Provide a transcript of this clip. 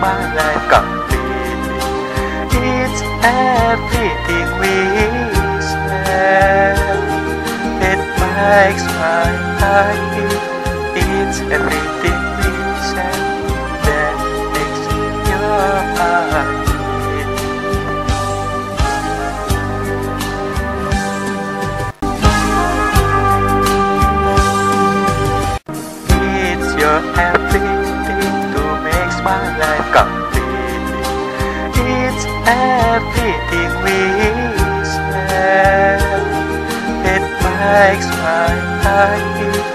my life complete. It's everything we share. It makes my life beat. It's everything we share that makes your heart beat. It's your everything to make my life complete. It's everything we share. It makes my life beat.